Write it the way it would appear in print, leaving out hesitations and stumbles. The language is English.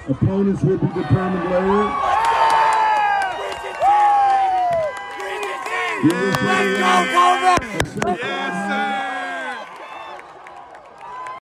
Opponents will be determined later. Let's go, Cobra! Yes, sir!